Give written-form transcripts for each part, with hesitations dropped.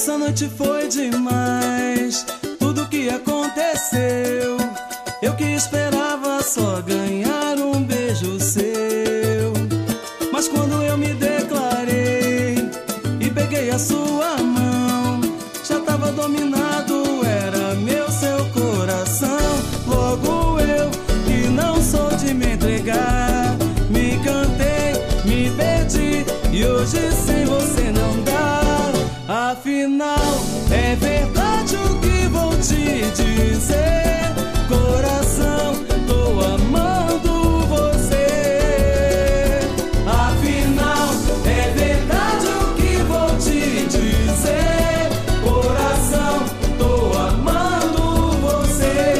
Essa noite foi demais, tudo que aconteceu. Eu que esperava só ganhar um beijo seu. Mas quando eu me declarei e peguei a sua mão, já tava dominado, era meu seu coração. Logo eu, que não sou de me entregar, me encantei, me perdi, e hoje sem você não dá. Afinal, é verdade o que vou te dizer, coração, tô amando você. Afinal, é verdade o que vou te dizer, coração, tô amando você.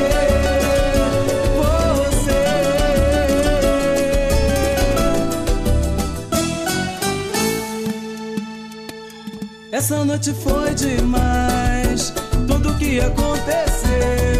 Essa noite foi demais, tudo que aconteceu.